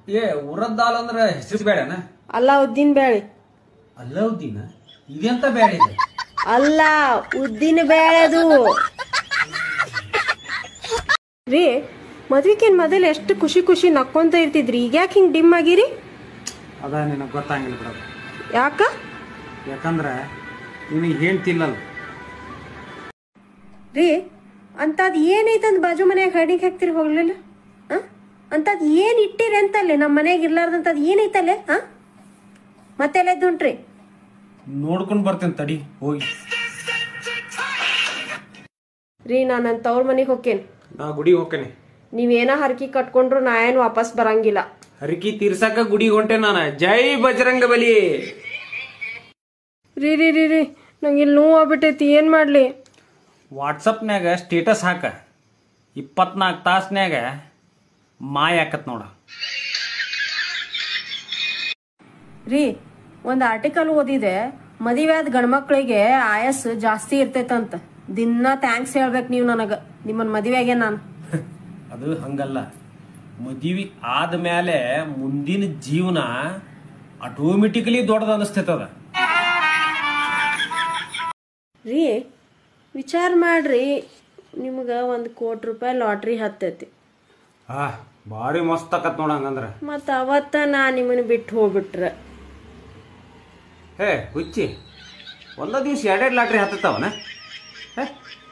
ಏ ಉರದ್ ದಾಲ್ ಅಂದ್ರ ಹೆಸರು ಬೇಳೆನ? ಅಲ್ಲ ಉದ್ದಿನ ಬೇಳೆ. ಅಲ್ಲ ಉದ್ದಿನ ಇದೆಂತ ಬೇಳೆ ಇದೆ? ಅಲ್ಲ ಉದ್ದಿನ ಬೇಳೆದು ರೀ. ಮದ್ವಿಕೇನ್ ಮೊದಲು ಎಷ್ಟು ಖುಷಿ ಖುಷಿ ನಕ್ಕೊಂತ ಇರ್ತಿದ್ರಿ, ಈಗ ಯಾಕೆ ಹಿಂಗ್ ಡಿಮ್ ಆಗಿರಿ? ಅದ ನಿನಗೆ ಗೊತ್ತಾಗಿಲ್ಲ ಬಿಡ. ಯಾಕ? ಯಾಕಂದ್ರ ನಿನಗೆ ಹೇಳ್ತಿಲ್ಲಲ್ಲ ರೀ. ಅಂತದ್ ಏನೈತಂದ್ ಬಾಜು ಮನ್ಯಾಗ ಹಡಿಗೆ ಹಾಕ್ತಿರಿ ಹೋಗ್ಲಿಲ್ಲ? ಅಂತದ್ ಏನ್ ಇಟ್ಟಿರಿ ಅಂತಲ್ಲೇ ನಮ್ಮ ಮನ್ಯಾಗ ಇರ್ಲಾರ್ದಂತದ್ ಏನೈತಲ್ಲೇ? ಮತ್ತೆಲ್ಲ ಹೊಂಟ್ರಿ? ನೋಡ್ಕೊಂಡ್ ಬರ್ತೇನೆ ತಡಿ ಹೋಗಿ. ರೀ ನಾನು ನನ್ನ ತವ್ರ ಮನೆಗೆ ಹೋಗ್ತೇನೆ. ನಾ ಗುಡಿಗೆ ಹೋಗ್ತೇನೆ. ನೀವೇನ ಹರಕಿ ಕಟ್ಕೊಂಡ್ರು ನಾ ಏನು ವಾಪಸ್ ಬರಂಗಿಲ್ಲ. ಹರಕಿ ತೀರ್ಸಾಕ ಗುಡಿಗೆ ಹೊಂಟೆ ನಾನು. ಜೈ ಬಜರಂಗ ಬಲಿ. ರೀ ರೀ ರೀ ರೀ ನಂಗೆ ಇಲ್ಲಿ ನೋವು ಆಗ್ಬಿಟ್ಟೈತಿ, ಏನ್ ಮಾಡ್ಲಿ? ವಾಟ್ಸಪ್ನ್ಯಾಗ ಸ್ಟೇಟಸ್ ಹಾಕ, 24 ತಾಸ್ನ್ಯಾಗ ಮಾಯ ಆಕತ್ ನೋಡ. ರೀ ಒಂದು ಆರ್ಟಿಕಲ್ ಓದಿದೆ, ಮದುವೆ ಆದ ಗಂಡ್ಮಕ್ಳಿಗೆ ಆಯಸ್ ಜಾಸ್ತಿ ಇರ್ತೈತಂತ. ದಿನ ಥ್ಯಾಂಕ್ಸ್ ಹೇಳ್ಬೇಕು ನೀವು ನನಗ, ನಿಮ್ಮನ್ ಮದುವೆಗೆ ನಾನು. ಅದು ಹಂಗಲ್ಲ, ಮದುವೆ ಆದ್ಮೇಲೆ ಮುಂದಿನ ಜೀವನ ಆಟೋಮೆಟಿಕಲಿ ದೊಡ್ಡದ ಅನಿಸ್ತೈತದ. ರೀ ವಿಚಾರ ಮಾಡ್ರಿ, ನಿಮ್ಗ 1 ಕೋಟಿ ರೂಪಾಯಿ ಲಾಟ್ರಿ ಹತ್ತೈತಿ. ಭಾರಿ ಮಸ್ತ್ ಆಕತ್ ನೋಡ ಹಂಗಂದ್ರ. ಮತ್ತ ಅವತ್ತ ನಾ ನಿಮ್ಮನ್ನ ಬಿಟ್ಟು ಹೋಗ್ಬಿಟ್ರ ಹೇ ಹುಚ್ಚಿ, ಒಂದ ದಿವ್ಸ 2 ಲಾಟ್ರಿ ಹತ್ತವನ?